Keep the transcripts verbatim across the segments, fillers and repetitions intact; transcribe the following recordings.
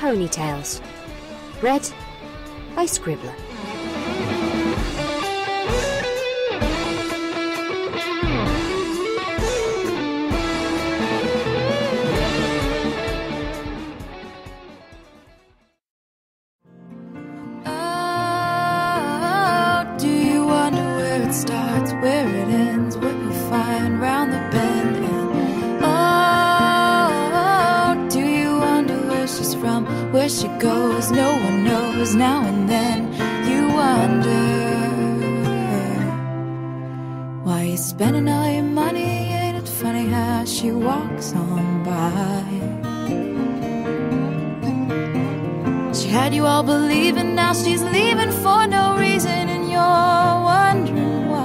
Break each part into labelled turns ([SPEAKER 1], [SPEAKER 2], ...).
[SPEAKER 1] Ponytales. Read by Scribbler.
[SPEAKER 2] Starts where it ends, what you find round the bend, and oh, do you wonder where she's from, where she goes? No one knows. Now and then you wonder why you spending all your money. Ain't it funny how she walks on by? She had you all believing, now she's leaving for no reason, and you're wondering.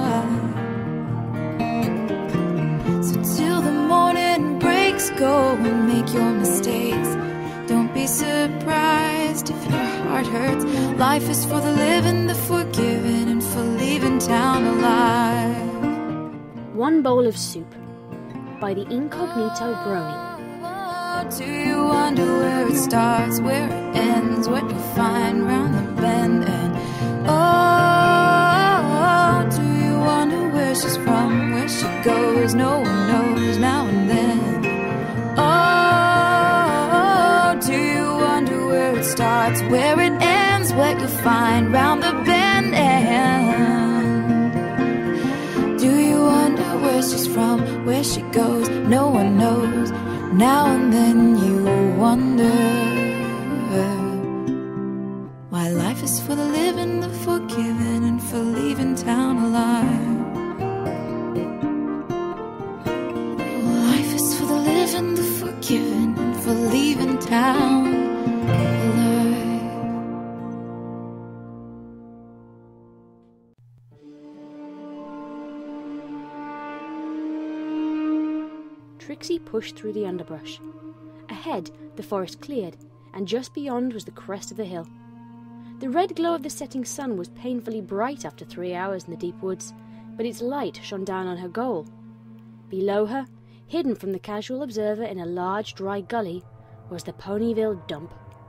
[SPEAKER 2] Go and make your mistakes. Don't be surprised if your heart hurts. Life is for the living, the forgiven, and for leaving town alive.
[SPEAKER 1] One Bowl of Soup by the Incognito Brony.
[SPEAKER 2] Oh, do you wonder where it starts, where it ends, what you find round the bend, and oh, do you wonder where she's from, where she goes? No one knows. Now and then. Oh, do you wonder where it starts, where it ends, what you find round the bend, and do you wonder where she's from, where she goes? No one knows. Now and then you wonder why life is for the living, the forgiven, and for leaving town alive. Living, the forgiven, and for leaving town alive.
[SPEAKER 1] Trixie pushed through the underbrush. Ahead, the forest cleared, and just beyond was the crest of the hill. The red glow of the setting sun was painfully bright after three hours in the deep woods, but its light shone down on her goal. Below her, hidden from the casual observer in a large dry gully, was the Ponyville dump.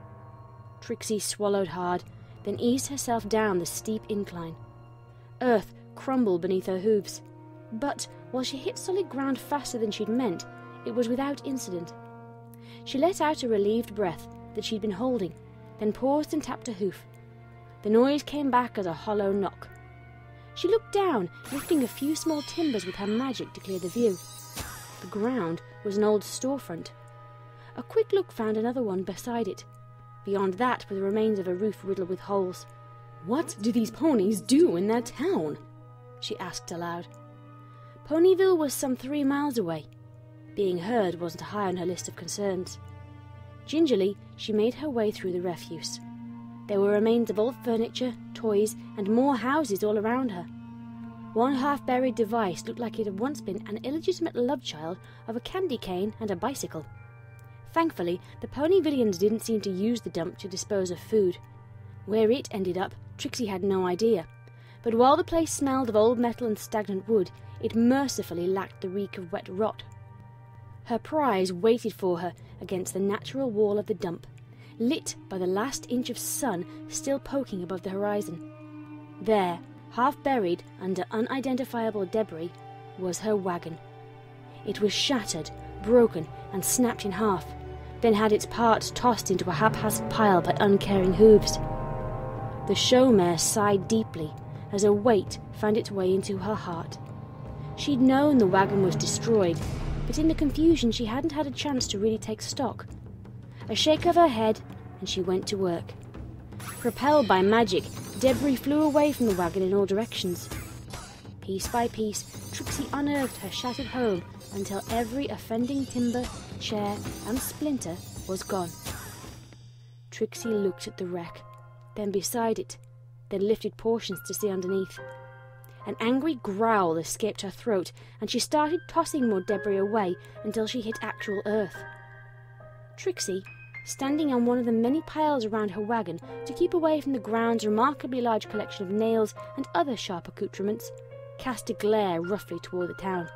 [SPEAKER 1] Trixie swallowed hard, then eased herself down the steep incline. Earth crumbled beneath her hooves, but while she hit solid ground faster than she'd meant, it was without incident. She let out a relieved breath that she'd been holding, then paused and tapped a hoof. The noise came back as a hollow knock. She looked down, lifting a few small timbers with her magic to clear the view. The ground was an old storefront. A quick look found another one beside it. Beyond that were the remains of a roof riddled with holes. "What do these ponies do in their town?" she asked aloud. Ponyville was some three miles away. Being heard wasn't high on her list of concerns. Gingerly, she made her way through the refuse. There were remains of old furniture, toys, and more houses all around her. One half-buried device looked like it had once been an illegitimate love child of a candy cane and a bicycle. Thankfully, the Ponyvillians didn't seem to use the dump to dispose of food. Where it ended up, Trixie had no idea. But while the place smelled of old metal and stagnant wood, it mercifully lacked the reek of wet rot. Her prize waited for her against the natural wall of the dump, lit by the last inch of sun still poking above the horizon. There, half buried under unidentifiable debris, was her wagon. It was shattered, broken, and snapped in half, then had its parts tossed into a haphazard pile by uncaring hooves. The show mare sighed deeply as a weight found its way into her heart. She'd known the wagon was destroyed, but in the confusion she hadn't had a chance to really take stock. A shake of her head, and she went to work. Propelled by magic, debris flew away from the wagon in all directions. Piece by piece, Trixie unearthed her shattered home until every offending timber, chair, and splinter was gone. Trixie looked at the wreck, then beside it, then lifted portions to see underneath. An angry growl escaped her throat, and she started tossing more debris away until she hit actual earth. Trixie, standing on one of the many piles around her wagon to keep away from the ground's remarkably large collection of nails and other sharp accoutrements, cast a glare roughly toward the town.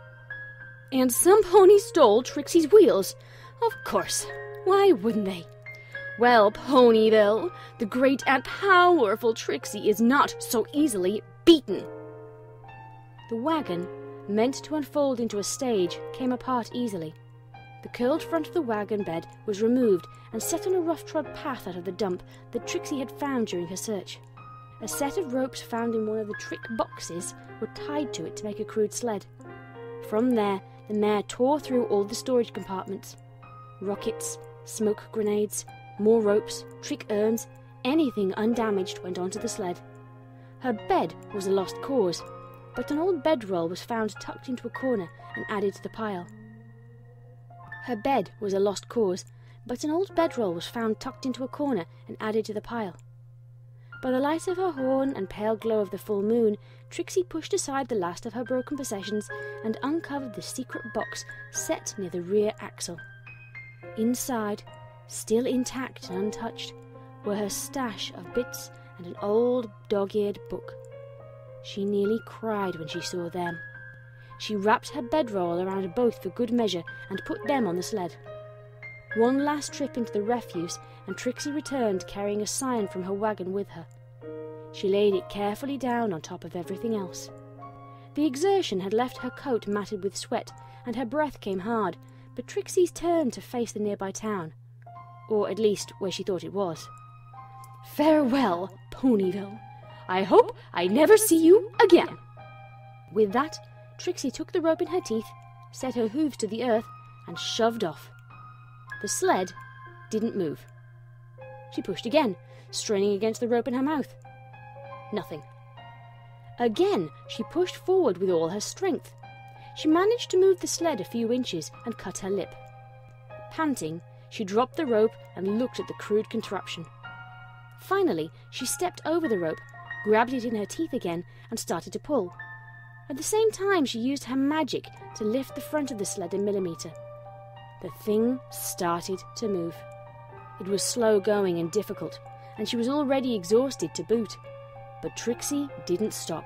[SPEAKER 1] "And some pony stole Trixie's wheels. Of course. Why wouldn't they? Well, Ponyville, the great and powerful Trixie is not so easily beaten. The wagon, meant to unfold into a stage, came apart easily. The curled front of the wagon bed was removed and set on a rough-trod path out of the dump that Trixie had found during her search. A set of ropes found in one of the trick boxes were tied to it to make a crude sled. From there, the mare tore through all the storage compartments. Rockets, smoke grenades, more ropes, trick urns, anything undamaged went onto the sled. Her bed was a lost cause, but an old bedroll was found tucked into a corner and added to the pile. Her bed was a lost cause, but an old bedroll was found tucked into a corner and added to the pile. By the light of her horn and pale glow of the full moon, Trixie pushed aside the last of her broken possessions and uncovered the secret box set near the rear axle. Inside, still intact and untouched, were her stash of bits and an old dog-eared book. She nearly cried when she saw them. She wrapped her bedroll around both for good measure and put them on the sled. One last trip into the refuse, and Trixie returned carrying a sign from her wagon with her. She laid it carefully down on top of everything else. The exertion had left her coat matted with sweat, and her breath came hard, but Trixie turned to face the nearby town. Or at least where she thought it was. "Farewell, Ponyville. I hope I never see you again." With that, Trixie took the rope in her teeth, set her hooves to the earth, and shoved off. The sled didn't move. She pushed again, straining against the rope in her mouth. Nothing. Again, she pushed forward with all her strength. She managed to move the sled a few inches and cut her lip. Panting, she dropped the rope and looked at the crude contraption. Finally, she stepped over the rope, grabbed it in her teeth again, and started to pull. At the same time, she used her magic to lift the front of the sled a millimetre. The thing started to move. It was slow going and difficult, and she was already exhausted to boot. But Trixie didn't stop.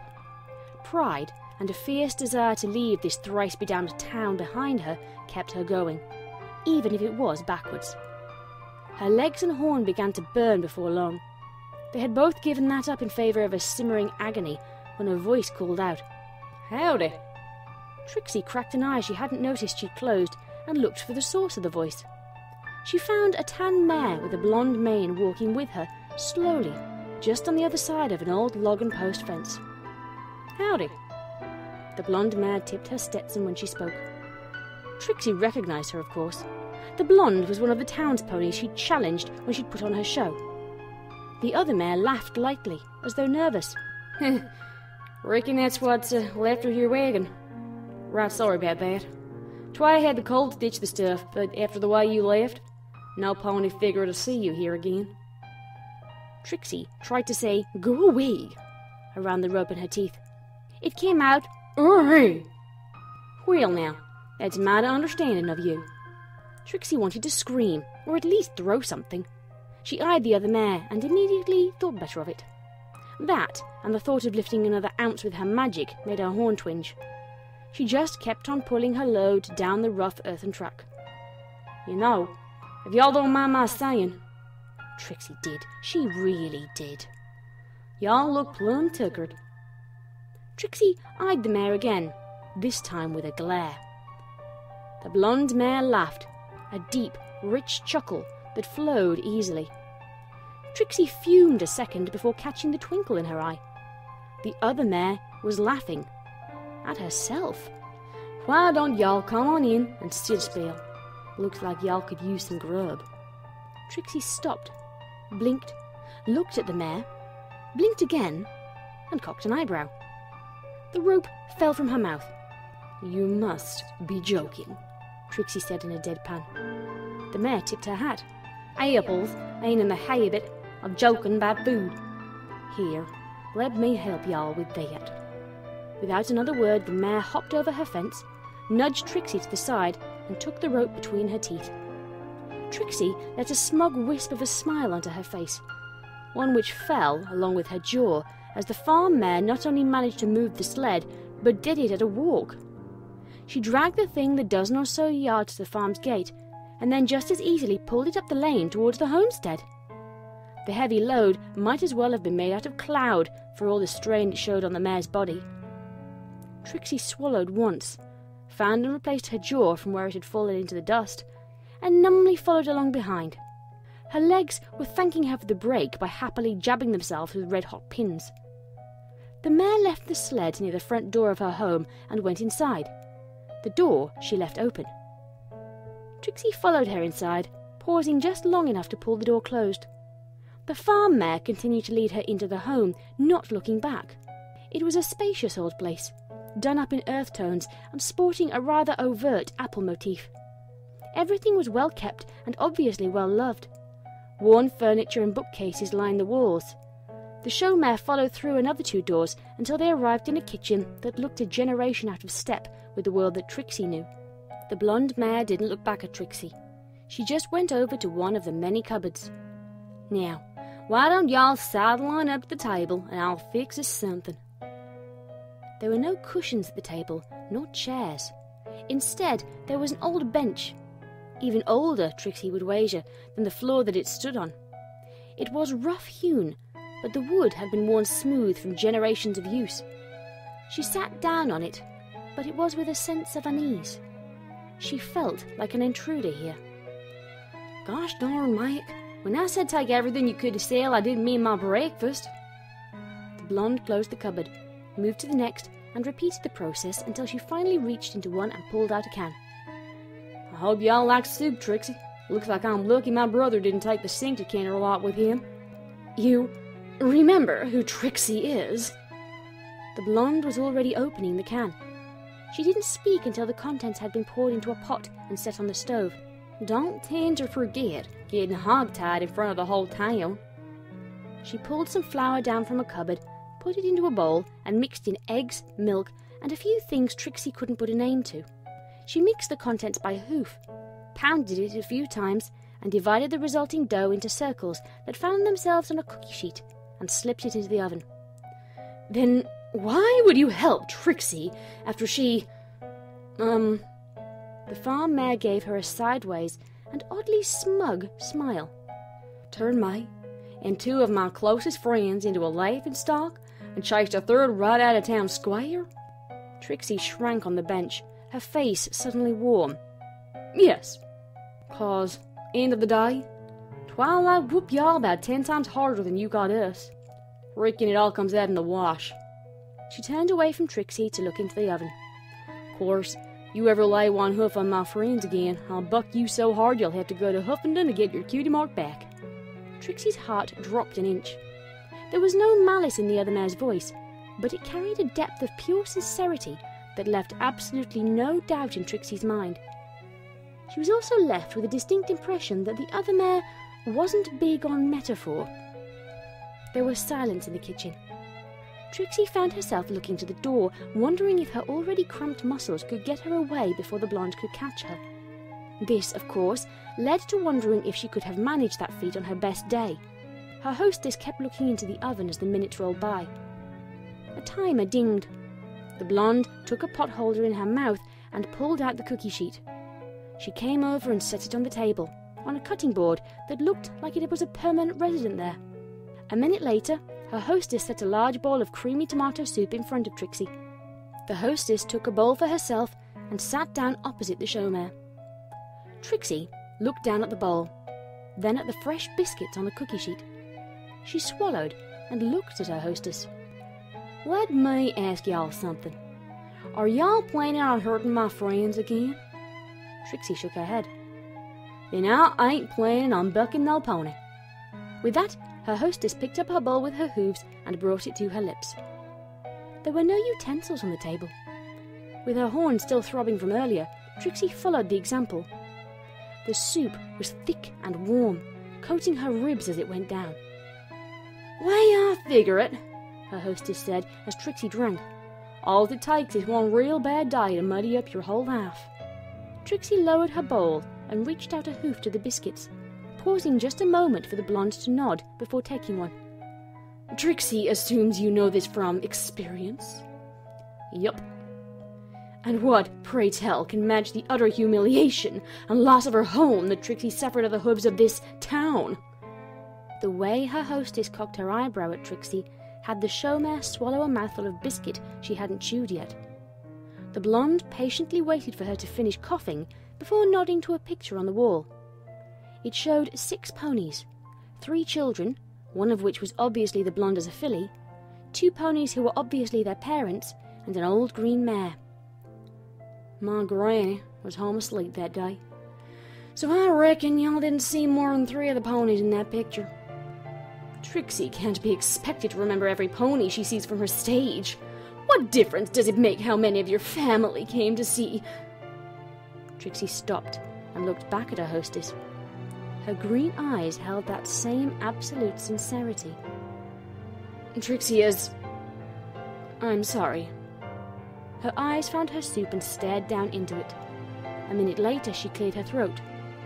[SPEAKER 1] Pride and a fierce desire to leave this thrice-bedamned town behind her kept her going, even if it was backwards. Her legs and horn began to burn before long. They had both given that up in favour of a simmering agony when a voice called out, "Howdy!" Trixie cracked an eye she hadn't noticed she'd closed and looked for the source of the voice. She found a tan mare with a blonde mane walking with her, slowly, just on the other side of an old log and post fence. "Howdy." The blonde mare tipped her Stetson when she spoke. Trixie recognised her, of course. The blonde was one of the town's ponies she'd challenged when she'd put on her show. The other mare laughed lightly, as though nervous. "Reckon that's what's uh, left of your wagon. Right sorry about that. Twy had the cold to ditch the stuff, but after the way you left, no pony figure to see you here again." Trixie tried to say, "Go away," around the rope in her teeth. It came out, "Oi!" "Well now, that's mighty understanding of you." Trixie wanted to scream, or at least throw something. She eyed the other mare, and immediately thought better of it. That, and the thought of lifting another ounce with her magic, made her horn twinge. She just kept on pulling her load down the rough earthen track. "You know, if y'all don't mind my saying," Trixie did, she really did, "y'all look plumb tuckered." Trixie eyed the mare again, this time with a glare. The blonde mare laughed, a deep, rich chuckle that flowed easily. Trixie fumed a second before catching the twinkle in her eye. The other mare was laughing. At herself. "Why don't y'all come on in and sit a spell? Looks like y'all could use some grub." Trixie stopped, blinked, looked at the mare, blinked again, and cocked an eyebrow. The rope fell from her mouth. "You must be joking," Trixie said in a deadpan. The mare tipped her hat. "Apples ain't in the habit of joking about food. Here, let me help y'all with that." Without another word, the mare hopped over her fence, nudged Trixie to the side, and took the rope between her teeth. Trixie let a smug wisp of a smile onto her face, one which fell, along with her jaw, as the farm mare not only managed to move the sled, but did it at a walk. She dragged the thing the dozen or so yards to the farm's gate, and then just as easily pulled it up the lane towards the homestead. The heavy load might as well have been made out of cloud for all the strain it showed on the mare's body. Trixie swallowed once, found and replaced her jaw from where it had fallen into the dust, and numbly followed along behind. Her legs were thanking her for the break by happily jabbing themselves with red-hot pins. The mare left the sled near the front door of her home and went inside. The door she left open. Trixie followed her inside, pausing just long enough to pull the door closed. The farm mare continued to lead her into the home, not looking back. It was a spacious old place, done up in earth tones and sporting a rather overt apple motif. Everything was well kept and obviously well loved. Worn furniture and bookcases lined the walls. The show mare followed through another two doors until they arrived in a kitchen that looked a generation out of step with the world that Trixie knew. The blonde mare didn't look back at Trixie. She just went over to one of the many cupboards. "Now, why don't y'all saddle on up to the table and I'll fix us something." There were no cushions at the table, nor chairs. Instead, there was an old bench. Even older, Trixie would wager, than the floor that it stood on. It was rough-hewn, but the wood had been worn smooth from generations of use. She sat down on it, but it was with a sense of unease. She felt like an intruder here. "Gosh darn, Mike, when I said take everything you could to sale, I didn't mean my breakfast." The blonde closed the cupboard, moved to the next, and repeated the process until she finally reached into one and pulled out a can. "I hope y'all like soup, Trixie. Looks like I'm lucky my brother didn't take the sink decanter lot with him." "You remember who Trixie is?" The blonde was already opening the can. She didn't speak until the contents had been poured into a pot and set on the stove. "Don't tend to forget getting hog-tied in front of the whole town." She pulled some flour down from a cupboard, put it into a bowl, and mixed in eggs, milk, and a few things Trixie couldn't put a name to. She mixed the contents by hoof, pounded it a few times, and divided the resulting dough into circles that found themselves on a cookie sheet, and slipped it into the oven. "Then why would you help Trixie after she... um... The farm mare gave her a sideways and oddly smug smile. "Turned me and two of my closest friends into a laughingstock and chased a third right out of town square?" Trixie shrank on the bench, her face suddenly warm. "Yes, 'cause, end of the day, Twilight whoop y'all about ten times harder than you got us. Reckon it all comes out in the wash." She turned away from Trixie to look into the oven. "Course, you ever lay one hoof on my friends again, I'll buck you so hard you'll have to go to Huffington to get your cutie mark back." Trixie's heart dropped an inch. There was no malice in the other mare's voice, but it carried a depth of pure sincerity that left absolutely no doubt in Trixie's mind. She was also left with a distinct impression that the other mare wasn't big on metaphor. There was silence in the kitchen. Trixie found herself looking to the door, wondering if her already cramped muscles could get her away before the blonde could catch her. This, of course, led to wondering if she could have managed that feat on her best day. Her hostess kept looking into the oven as the minutes rolled by. A timer dinged. The blonde took a pot holder in her mouth and pulled out the cookie sheet. She came over and set it on the table, on a cutting board that looked like it was a permanent resident there. A minute later, her hostess set a large bowl of creamy tomato soup in front of Trixie. The hostess took a bowl for herself and sat down opposite the show mare. Trixie looked down at the bowl, then at the fresh biscuits on the cookie sheet. She swallowed and looked at her hostess. "Let me ask y'all something. Are y'all planning on hurting my friends again?" Trixie shook her head. "Then I ain't planning on bucking no pony." With that, her hostess picked up her bowl with her hooves and brought it to her lips. There were no utensils on the table. With her horn still throbbing from earlier, Trixie followed the example. The soup was thick and warm, coating her ribs as it went down. "Way I figure it," her hostess said as Trixie drank. "All it takes is one real bad day to muddy up your whole life." Trixie lowered her bowl and reached out a hoof to the biscuits, pausing just a moment for the blonde to nod before taking one. "Trixie assumes you know this from experience?" "Yup." And what, pray tell, can match the utter humiliation and loss of her home that Trixie suffered at the hooves of this town? The way her hostess cocked her eyebrow at Trixie had the showmare swallow a mouthful of biscuit she hadn't chewed yet. The blonde patiently waited for her to finish coughing before nodding to a picture on the wall. It showed six ponies, three children, one of which was obviously the blonde as a filly, two ponies who were obviously their parents, and an old green mare. My granny was home asleep that day, so I reckon y'all didn't see more than three of the ponies in that picture. Trixie can't be expected to remember every pony she sees from her stage. What difference does it make how many of your family came to see? Trixie stopped and looked back at her hostess. Her green eyes held that same absolute sincerity. Trixie is... I'm sorry. Her eyes found her soup and stared down into it. A minute later she cleared her throat.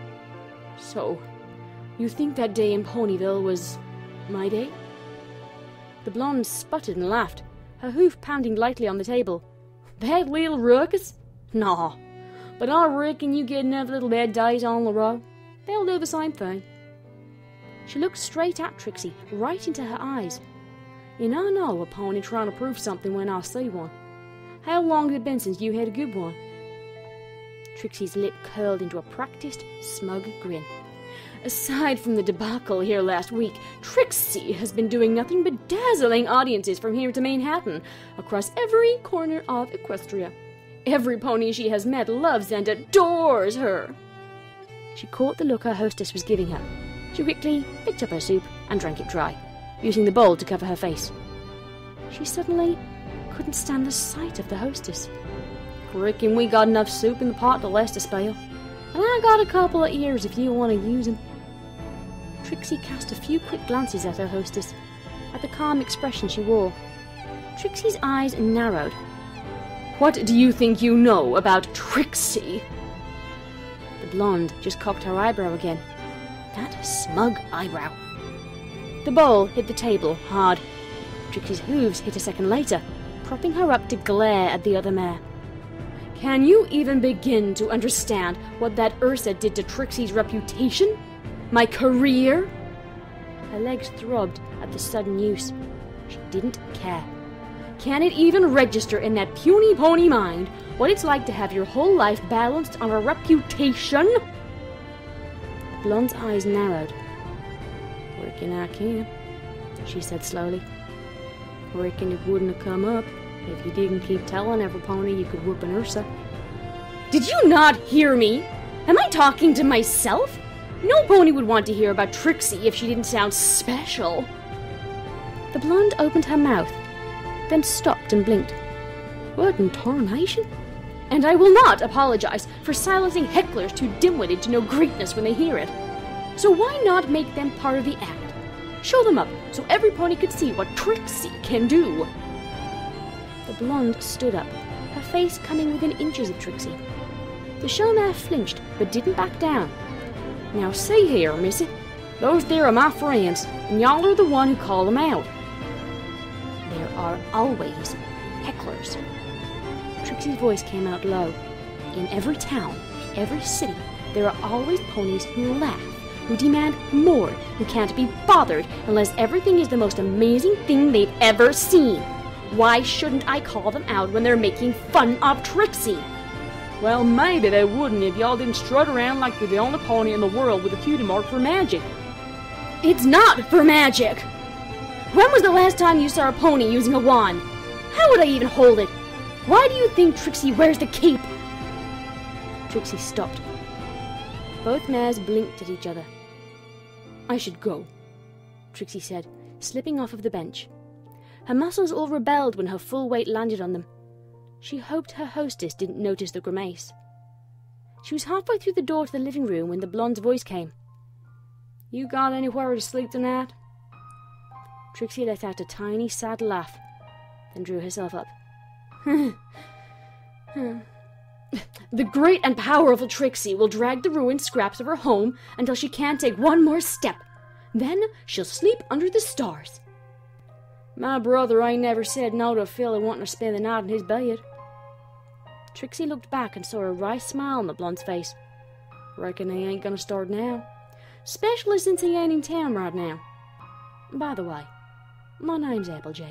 [SPEAKER 1] So, you think that day in Ponyville was... my day? The blonde sputtered and laughed, her hoof pounding lightly on the table. That little ruckus? Nah, but I reckon you get enough little bad days on the road. They'll do the same thing. She looked straight at Trixie, right into her eyes. And I know a pony trying to prove something when I see one. How long has it been since you had a good one? Trixie's lip curled into a practiced, smug grin. Aside from the debacle here last week, Trixie has been doing nothing but dazzling audiences from here to Manhattan, across every corner of Equestria. Every pony she has met loves and adores her. She caught the look her hostess was giving her. She quickly picked up her soup and drank it dry, using the bowl to cover her face. She suddenly couldn't stand the sight of the hostess. Reckon we got enough soup in the pot to last a spell. And I got a couple of ears if you want to use them. Trixie cast a few quick glances at her hostess, at the calm expression she wore. Trixie's eyes narrowed. What do you think you know about Trixie? The blonde just cocked her eyebrow again. That smug eyebrow. The bowl hit the table hard. Trixie's hooves hit a second later, propping her up to glare at the other mare. Can you even begin to understand what that Ursa did to Trixie's reputation? My career? Her legs throbbed at the sudden news. She didn't care. Can it even register in that puny pony mind what it's like to have your whole life balanced on a reputation? The blonde's eyes narrowed. Reckon I can, she said slowly. Reckon it wouldn't have come up if you didn't keep telling every pony you could whoop an Ursa. Did you not hear me? Am I talking to myself? No pony would want to hear about Trixie if she didn't sound special. The blonde opened her mouth, then stopped and blinked. What in tarnation? And I will not apologize for silencing hecklers too dim-witted to know greatness when they hear it. So why not make them part of the act? Show them up so every pony could see what Trixie can do. The blonde stood up, her face coming within inches of Trixie. The showmare flinched, but didn't back down. Now see here, missy, those there are my friends, and y'all are the one who call them out. There are always hecklers. Trixie's voice came out low. In every town, every city, there are always ponies who laugh, who demand more, who can't be bothered unless everything is the most amazing thing they've ever seen. Why shouldn't I call them out when they're making fun of Trixie? Well, maybe they wouldn't if y'all didn't strut around like you're the only pony in the world with a cutie mark for magic. It's not for magic! When was the last time you saw a pony using a wand? How would I even hold it? Why do you think Trixie wears the cape? Trixie stopped. Both mares blinked at each other. I should go, Trixie said, slipping off of the bench. Her muscles all rebelled when her full weight landed on them. She hoped her hostess didn't notice the grimace. She was halfway through the door to the living room when the blonde's voice came. You got anywhere to sleep tonight? Trixie let out a tiny, sad laugh, then drew herself up. The great and powerful Trixie will drag the ruined scraps of her home until she can't take one more step. Then she'll sleep under the stars. My brother ain't never said no to a fella wanting to spend the night in his bed. Trixie looked back and saw a wry smile on the blonde's face. Reckon he ain't gonna start now. Especially since he ain't in town right now. By the way, my name's Applejack.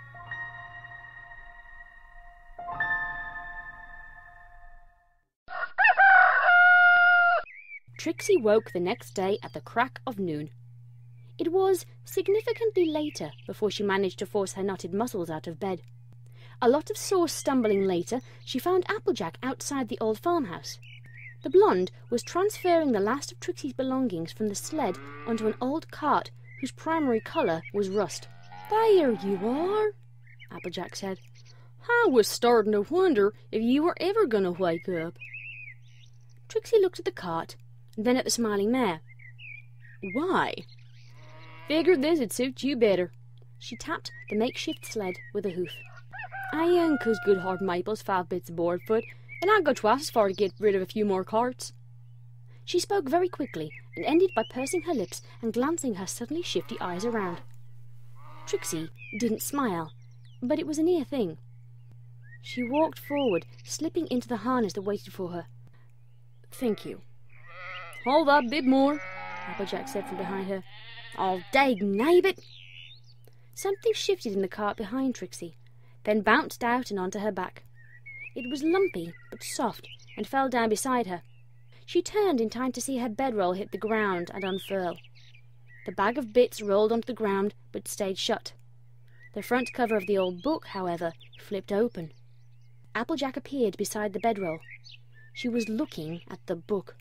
[SPEAKER 1] Trixie woke the next day at the crack of noon. It was significantly later before she managed to force her knotted muscles out of bed. A lot of sore stumbling later, she found Applejack outside the old farmhouse. The blonde was transferring the last of Trixie's belongings from the sled onto an old cart whose primary colour was rust. "There you are," Applejack said. "I was starting to wonder if you were ever going to wake up." Trixie looked at the cart, and then at the smiling mare. "Why?" "Figured this'd suit you better." She tapped the makeshift sled with a hoof. "I own cause good hard maple's five bits of board foot, and I'd go twice as far to get rid of a few more carts." She spoke very quickly, and ended by pursing her lips and glancing her suddenly shifty eyes around. Trixie didn't smile, but it was a near thing. She walked forward, slipping into the harness that waited for her. "Thank you." "Hold up a bit more," Applejack said from behind her. "Oh, dag nabbit!" Something shifted in the cart behind Trixie, then bounced out and onto her back. It was lumpy but soft and fell down beside her. She turned in time to see her bedroll hit the ground and unfurl. The bag of bits rolled onto the ground but stayed shut. The front cover of the old book, however, flipped open. Applejack appeared beside the bedroll. She was looking at the book.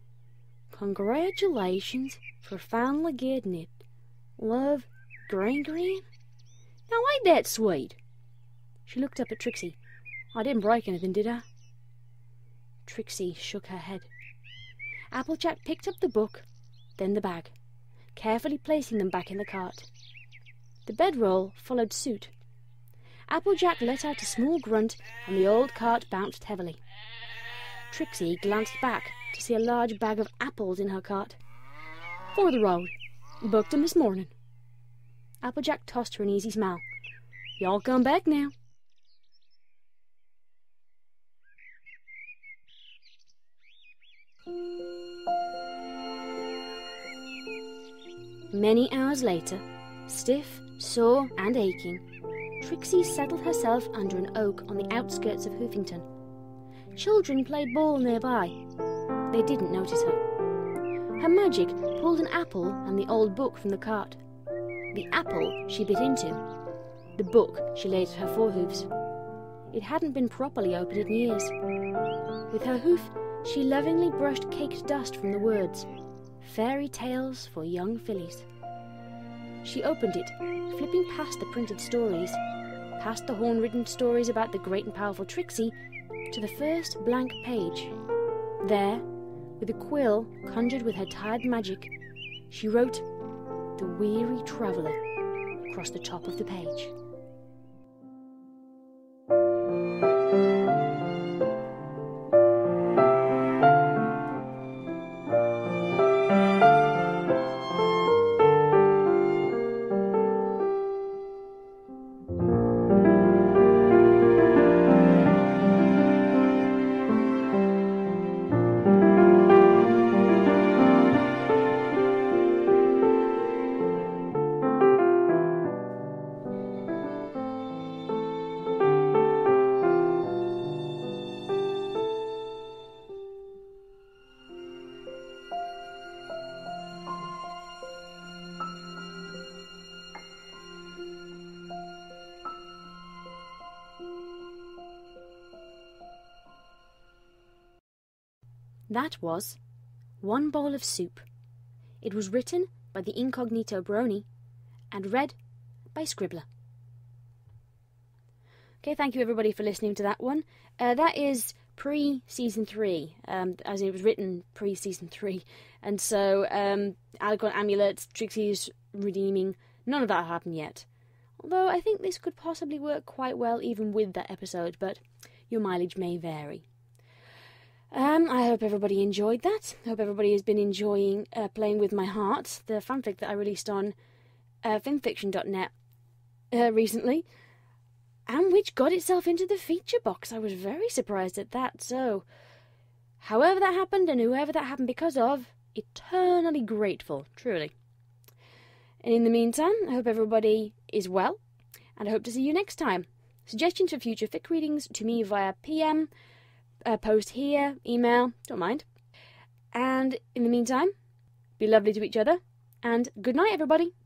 [SPEAKER 1] "Congratulations for finally getting it. Love, Green Green? Now ain't that sweet?" She looked up at Trixie. "I didn't break anything, did I?" Trixie shook her head. Applejack picked up the book, then the bag, carefully placing them back in the cart. The bedroll followed suit. Applejack let out a small grunt, and the old cart bounced heavily. Trixie glanced back to see a large bag of apples in her cart. "For the road. Booked 'em this morning." Applejack tossed her an easy smile. "Y'all come back now." Many hours later, stiff, sore, and aching, Trixie settled herself under an oak on the outskirts of Hoofington. Children played ball nearby. They didn't notice her. Her magic pulled an apple and the old book from the cart. The apple she bit into. The book she laid at her forehoofs. It hadn't been properly opened in years. With her hoof, she lovingly brushed caked dust from the words, "Fairy Tales for Young Fillies." She opened it, flipping past the printed stories, past the horn-ridden stories about the great and powerful Trixie, to the first blank page. There, with a quill conjured with her tired magic, she wrote, "The Weary Traveller," across the top of the page. That was One Bowl of Soup. It was written by the Incognito Brony and read by Scribbler. Okay, thank you everybody for listening to that one. Uh, that is pre-season three, um, as it was written pre-season three. And so, um, Alicorn Amulets, Trixie's redeeming, none of that happened yet. Although I think this could possibly work quite well even with that episode, but your mileage may vary. Um, I hope everybody enjoyed that. I hope everybody has been enjoying uh, Playing With My Heart, the fanfic that I released on uh, fanfiction dot net uh, recently. and which got itself into the feature box. I was very surprised at that. So, however that happened and whoever that happened because of, eternally grateful, truly. And in the meantime, I hope everybody is well, and I hope to see you next time. Suggestions for future fic readings to me via P M, uh, post here, email, don't mind. And in the meantime, be lovely to each other, and good night, everybody.